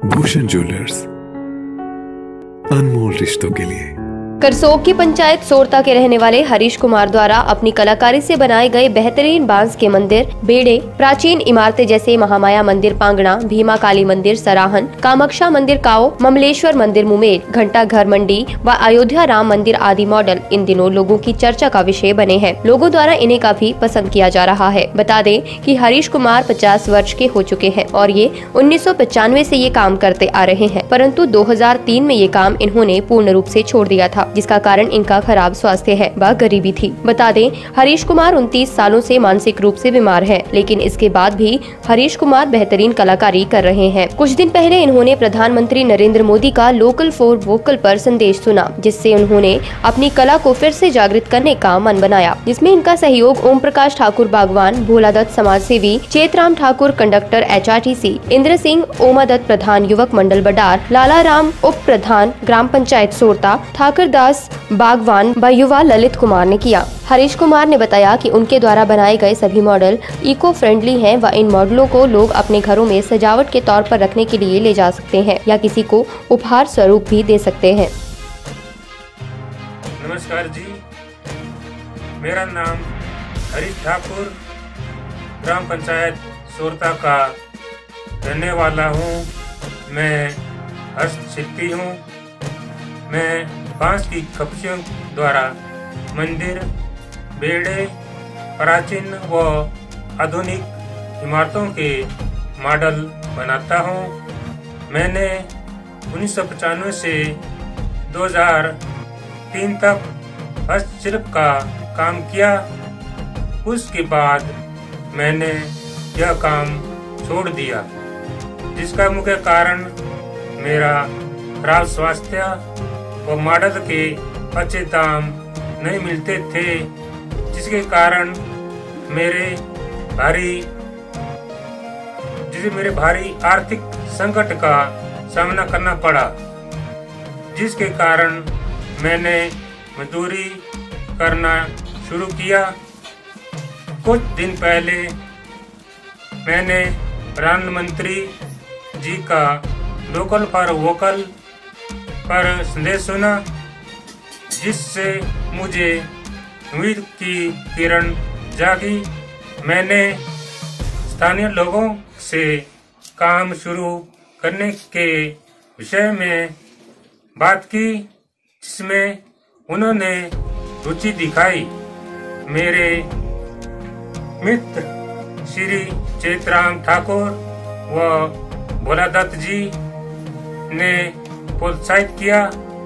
Bhushan jewellers, अनमोल रिश्तों के लिए। करसोग की पंचायत सोरता के रहने वाले हरीश कुमार द्वारा अपनी कलाकारी से बनाए गए बेहतरीन बांस के मंदिर, बेड़े, प्राचीन इमारतें जैसे महामाया मंदिर पांगणा, भीमा काली मंदिर सराहन, कामाक्षा मंदिर काओ, ममलेश्वर मंदिर मुमेर, घंटा घर मंडी व अयोध्या राम मंदिर आदि मॉडल इन दिनों लोगों की चर्चा का विषय बने हैं। लोगों द्वारा इन्हें काफी पसंद किया जा रहा है। बता दें कि हरीश कुमार 50 वर्ष के हो चुके हैं और ये 1995 से ये काम करते आ रहे हैं, परंतु 2003 में ये काम इन्होंने पूर्ण रूप से छोड़ दिया था, जिसका कारण इनका खराब स्वास्थ्य है व गरीबी थी। बता दें हरीश कुमार 29 सालों से मानसिक रूप से बीमार है, लेकिन इसके बाद भी हरीश कुमार बेहतरीन कलाकारी कर रहे हैं। कुछ दिन पहले इन्होंने प्रधानमंत्री नरेंद्र मोदी का लोकल फॉर वोकल पर संदेश सुना, जिससे उन्होंने अपनी कला को फिर से जागृत करने का मन बनाया, जिसमें इनका सहयोग ओम प्रकाश ठाकुर बागवान, भोला दत्त समाज सेवी, चेतराम ठाकुर कंडक्टर HRTC, इंद्र सिंह ओमा दत्त प्रधान युवक मंडल बडार, लाला राम उप प्रधान ग्राम पंचायत सोरता, ठाकुर दास बागवान व युवा ललित कुमार ने किया। हरीश कुमार ने बताया कि उनके द्वारा बनाए गए सभी मॉडल इको फ्रेंडली हैं व इन मॉडलों को लोग अपने घरों में सजावट के तौर पर रखने के लिए ले जा सकते हैं या किसी को उपहार स्वरूप भी दे सकते हैं। नमस्कार जी, मेरा नाम हरीश ठाकुर, ग्राम पंचायत सोरता का रहने वाला हूँ। मैं हस्तशिल्पी हूँ। मैं बांस की कपचियों द्वारा मंदिर, बेड़े, प्राचीन व आधुनिक इमारतों के मॉडल बनाता हूँ। मैंने 1995 से 2003 तक हस्तशिल्प का काम किया। उसके बाद मैंने यह काम छोड़ दिया, जिसका मुख्य कारण मेरा खराब स्वास्थ्य व मॉडल के अच्छे दाम नहीं मिलते थे, जिसके कारण मेरे भारी आर्थिक संकट का सामना करना पड़ा, जिसके कारण मैंने मजदूरी करना शुरू किया। कुछ दिन पहले मैंने प्रधानमंत्री जी का लोकल फॉर वोकल पर संदेश सुना, जिससे मुझे उम्मीद की किरण जागी। मैंने स्थानीय लोगों से काम शुरू करने के विषय में बात की, जिसमें उन्होंने रुचि दिखाई। मेरे मित्र श्री चेतराम ठाकुर व भोला दत्त जी ने प्रोत्साहित किया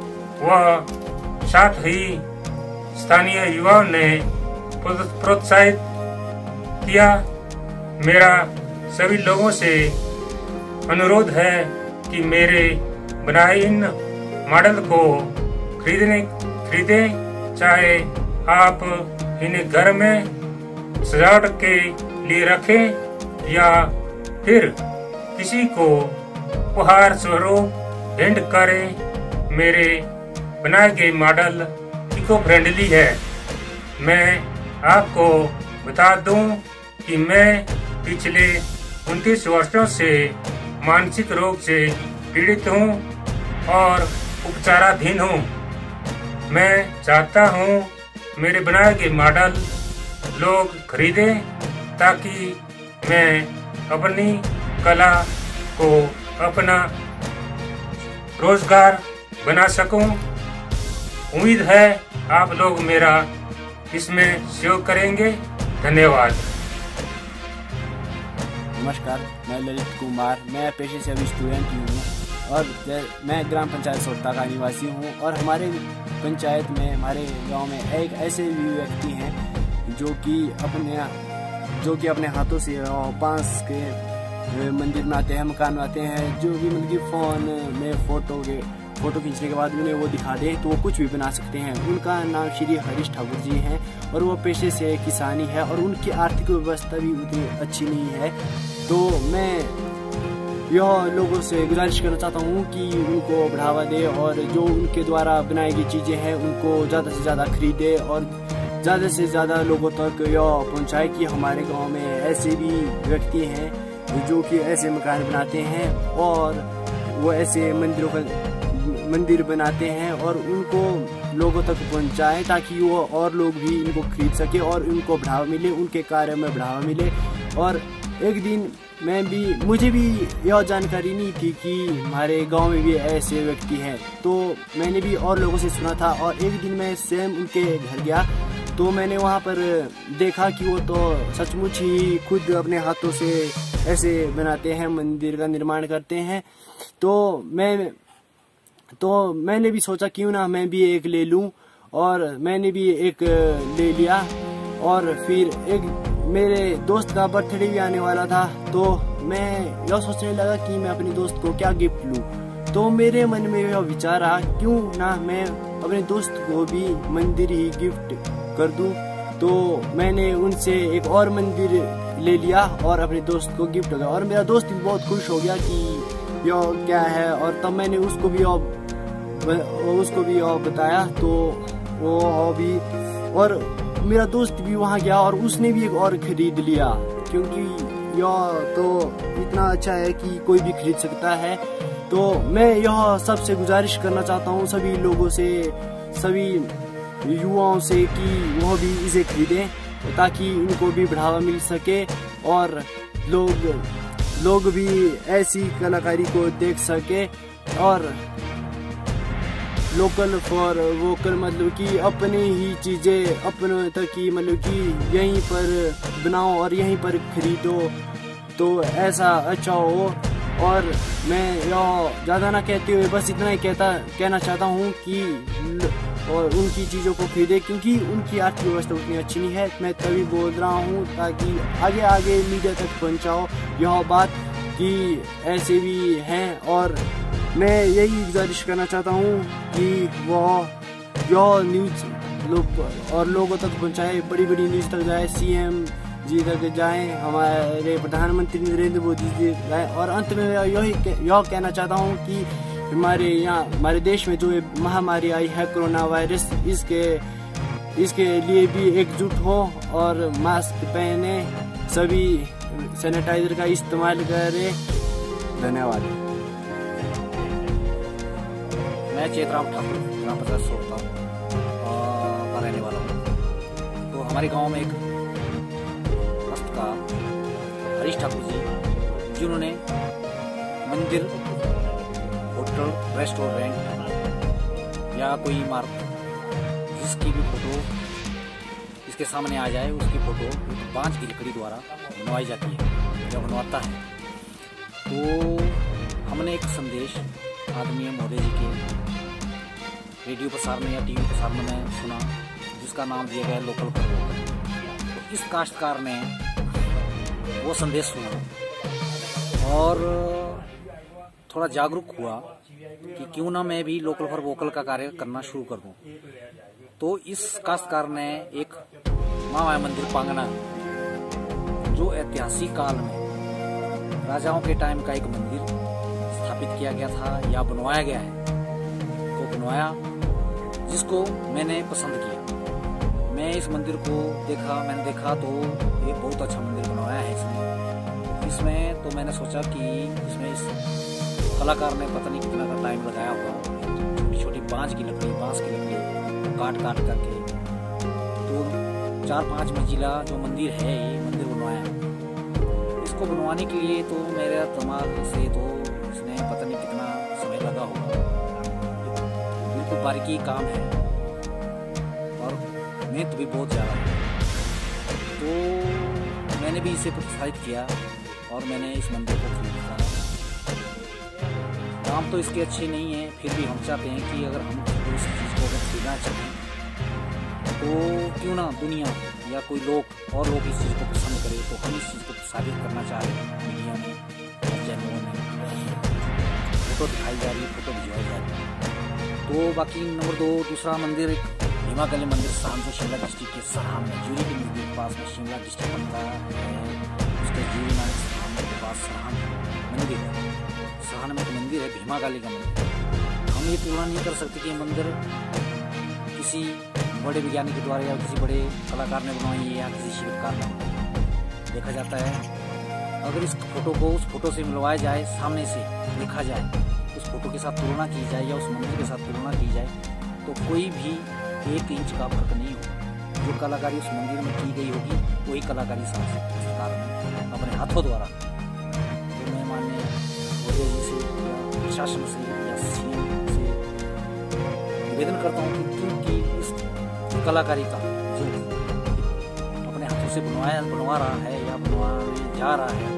व साथ ही स्थानीय युवाओं ने प्रोत्साहित किया। मेरा सभी लोगों से अनुरोध है कि मेरे बनाए इन मॉडल को खरीदें, चाहे आप इन्हें घर में सजावट के लिए रखें या फिर किसी को उपहार स्वरूप भेंट करें। मेरे बनाए गए मॉडल इको फ्रेंडली है। मैं आपको बता दूं कि मैं पिछले 29 वर्षों से मानसिक रोग से पीड़ित हूं और उपचाराधीन हूं। मैं चाहता हूं मेरे बनाए गए मॉडल लोग खरीदें, ताकि मैं अपनी कला को अपना रोजगार बना सकूं। उम्मीद है आप लोग मेरा इसमें सहयोग करेंगे। धन्यवाद। नमस्कार, मैं ललित कुमार, मैं पेशे से अभी स्टूडेंट ही हूँ और मैं ग्राम पंचायत सोरता का निवासी हूँ। और हमारे पंचायत में, हमारे गांव में एक ऐसे भी व्यक्ति हैं जो कि अपने हाथों से बांस के मंदिर बनाते हैं, मकान बनाते हैं। जो भी मतलब कि फोन में फोटो खींचने के बाद उन्हें वो दिखा दे तो वो कुछ भी बना सकते हैं। उनका नाम श्री हरीश ठाकुर जी हैं और वो पेशे से किसानी है और उनकी आर्थिक व्यवस्था भी उतनी अच्छी नहीं है। तो मैं यह लोगों से गुजारिश करना चाहता हूँ कि उनको बढ़ावा दे और जो उनके द्वारा बनाई गई चीज़ें हैं उनको ज़्यादा से ज़्यादा खरीदे और ज़्यादा से ज़्यादा लोगों तक यह पहुँचाए कि हमारे गाँव में ऐसे भी व्यक्ति हैं जो कि ऐसे मकान बनाते हैं और वो ऐसे मंदिर बनाते हैं और उनको लोगों तक पहुंचाएं ताकि वो और लोग भी इनको खरीद सके और उनको बढ़ावा मिले, उनके कार्य में बढ़ावा मिले। और एक दिन मुझे भी यह जानकारी नहीं थी कि हमारे गांव में भी ऐसे व्यक्ति हैं, तो मैंने भी और लोगों से सुना था। और एक दिन मैं स्वयं उनके घर गया तो मैंने वहां पर देखा कि वो तो सचमुच ही खुद अपने हाथों से ऐसे बनाते हैं, मंदिर का निर्माण करते हैं। तो मैंने भी सोचा क्यों ना मैं भी एक ले लूं, और मैंने भी एक ले लिया। और फिर एक मेरे दोस्त का बर्थडे भी आने वाला था, तो मैं यह सोचने लगा कि मैं अपने दोस्त को क्या गिफ्ट लूं। तो मेरे मन में यह विचार आया क्यों ना मैं अपने दोस्त को भी मंदिर ही गिफ्ट कर दूं। तो मैंने उनसे एक और मंदिर ले लिया और अपने दोस्त को गिफ्ट किया, और मेरा दोस्त भी बहुत खुश हो गया कि यह क्या है। और तब मैंने उसको भी बताया, तो वो भी, और मेरा दोस्त भी वहाँ गया और उसने भी एक और खरीद लिया, क्योंकि यह तो इतना अच्छा है कि कोई भी खरीद सकता है। तो मैं यह सबसे गुजारिश करना चाहता हूँ, सभी लोगों से, सभी युवाओं से, कि वह भी इसे खरीदें ताकि इनको भी बढ़ावा मिल सके और लोग भी ऐसी कलाकारी को देख सके। और लोकल फॉर वोकल, मतलब कि अपनी ही चीजें अपने तक ही, मतलब कि यहीं पर बनाओ और यहीं पर खरीदो, तो ऐसा अच्छा हो। और मैं यह ज़्यादा ना कहते हुए बस इतना ही कहना चाहता हूँ कि और उनकी चीज़ों को खरीदे, क्योंकि उनकी आर्थिक व्यवस्था उतनी अच्छी नहीं है। मैं तभी बोल रहा हूँ ताकि आगे मीडिया तक पहुँचाओ यह बात कि ऐसे भी हैं। और मैं यही गुजारिश करना चाहता हूँ कि वह यह न्यूज़ लोगों तक पहुँचाए, बड़ी न्यूज़ तक जाए, सीएम जी तक जाएं, हमारे प्रधानमंत्री नरेंद्र मोदी जी जाए। और अंत में यह कहना चाहता हूँ कि हमारे देश में जो महामारी आई है कोरोना वायरस, इसके लिए भी एकजुट हो और मास्क पहने, सभी सैनिटाइजर का इस्तेमाल करें। धन्यवाद। मैं चेतराम ठाकुर, ग्राम पंचायत सोरता का रहने वाला हूँ। तो हमारे गांव में एक हरीश ठाकुर जी, जिन्होंने मंदिर, होटल, रेस्टोरेंट या कोई इमारत जिसकी भी फोटो इसके सामने आ जाए, उसकी फोटो बांस की लकड़ी द्वारा बनवाई जाती है या बनवाता है। तो हमने एक संदेश आदरणीय मोदी जी के रेडियो प्रसारण या टीवी प्रसारण में सुना, जिसका नाम दिया गया लोकल फॉर वोकल। तो इस काश्तकार ने वो संदेश सुना और थोड़ा जागरूक हुआ कि क्यों ना मैं भी लोकल फॉर वोकल का कार्य करना शुरू कर दूं। तो इस काश्तकार ने एक महामाया मंदिर पांगना, जो ऐतिहासिक काल में राजाओं के टाइम का एक मंदिर स्थापित किया गया था या बनवाया गया है, तो बनवाया, जिसको मैंने पसंद किया। मैं इस मंदिर को मैंने देखा तो ये बहुत अच्छा मंदिर बनवाया है इसमें। तो मैंने सोचा कि इसमें इस कलाकार ने पता नहीं कितना का टाइम लगाया होगा, छोटी बांस की लकड़ी काट करके। तो 4-5 मंजिला जो मंदिर है, ये मंदिर बनवाया। इसको बनवाने के लिए तो मेरे दिमाग से तो इसने पता नहीं कितना समय लगा होगा, बिल्कुल बारीकी काम है और मेहनत भी बहुत ज़्यादा है। तो मैंने भी इसे प्रोत्साहित किया और मैंने इस मंदिर को खरीदा। दाम तो इसके अच्छे नहीं है, फिर भी हम चाहते हैं कि अगर हम इस चीज़ को अगर खरीदना चाहें तो क्यों ना दुनिया या कोई लोग इस चीज़ को पसंद करें। तो हम इस चीज़ को प्रसारित करना चाह रहे हैं मीडिया में और चैनलों में। फोटो दिखाई जा रही है, फोटो भिजवाई जा रही है। तो बाकी नंबर 2 दूसरा मंदिर भीमा काली मंदिर सराहन, जो शिमला डिस्ट्रिक्ट के सराहन में, जूरी के नज़दीक पास में शिमला डिस्ट्रिक्ट बनता है, उसके जूरी नानक सराहन के पास सराहन मंदिर है। सराहन में एक मंदिर है भीमा काली का मंदिर। हम ये तुलना नहीं कर सकते कि ये मंदिर किसी बड़े वैज्ञानिक के द्वारा या किसी बड़े कलाकार ने बनवाई है या किसी शिल्पकार ने। देखा जाता है अगर इस फोटो को उस फोटो से मिलवाया जाए, सामने से देखा जाए, उस फोटो के साथ तुलना की जाए या उस मंदिर के साथ तुलना की जाए तो कोई भी 1 इंच का फर्क नहीं हो। जो कलाकारी उस मंदिर में की गई होगी वही कलाकारी सरकार ने अपने हाथों द्वारा, तो मैं माननीय मोदी जी से या प्रशासन से या सीएम से निवेदन करता हूँ कि क्योंकि इस कलाकारी का जो अपने हाथों से बनवा रहा है या बनवाने जा रहा है,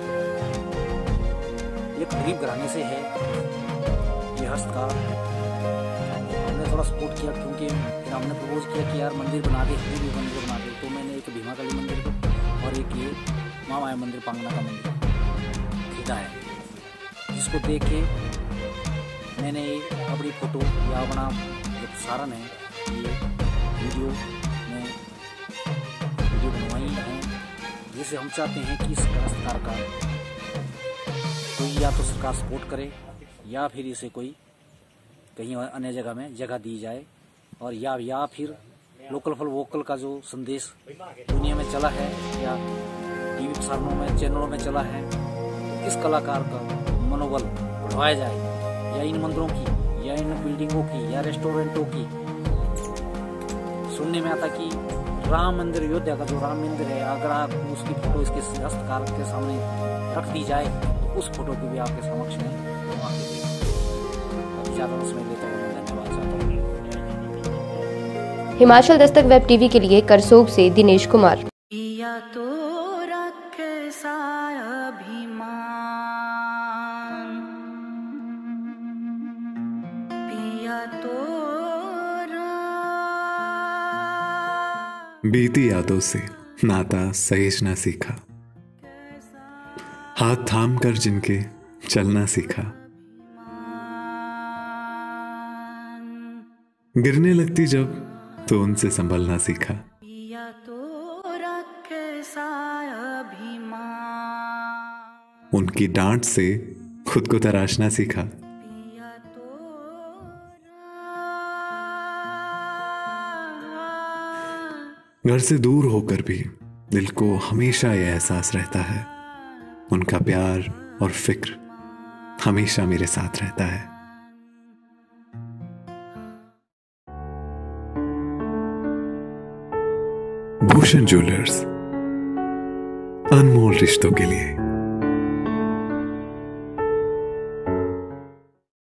एक गरीब घराने से है ये हस्तकार। हमने थोड़ा सपोर्ट किया क्योंकि फिर हमने प्रपोज किया कि यार मंदिर बना दे, हिंदू भी मंदिर बना दे। तो मैंने एक भीमा काली मंदिर को और एक ये महामाया मंदिर पांगना का मंदिर खरीदा है, जिसको देख के मैंने अपनी फोटो या अपना जो प्रसारण है ये वीडियो में वीडियो बनवाई है, जिसे हम चाहते हैं कि इस हस्तकार का कोई या तो सरकार सपोर्ट करे या फिर इसे कोई कहीं अन्य जगह में जगह दी जाए, और या फिर लोकल फॉर वोकल का जो संदेश दुनिया में चला है या टीवी प्रसारणों में चैनलों में चला है, तो इस कलाकार का मनोबल बढ़ाया जाए, या इन मंदिरों की या इन बिल्डिंगों की या रेस्टोरेंटों की। सुनने में आता कि राम मंदिर अयोध्या का जो राम मंदिर है, अगर आप उसकी फोटो इसके हस्तकार के सामने रख दी जाए तो उस फोटो को भी आपके समक्ष में बनवा के देंगे। अभी ज़्यादा समय लेता हूँ, धन्यवाद चाहता हूँ। हिमाचल दस्तक वेब टीवी के लिए करसोग से दिनेश कुमार। पिया तो रखे सारा अभिमान, पिया तो बीती यादों से नाता सहेजना सीखा, हाथ थाम कर जिनके चलना सीखा, गिरने लगती जब तो उनसे संभलना सीखा, पिया तो रखे सारा अभिमान, उनकी डांट से खुद को तराशना सीखा, पिया तो घर से दूर होकर भी दिल को हमेशा यह एहसास रहता है, उनका प्यार और फिक्र हमेशा मेरे साथ रहता है। भूषण ज्वेलर्स, अनमोल रिश्तों के लिए।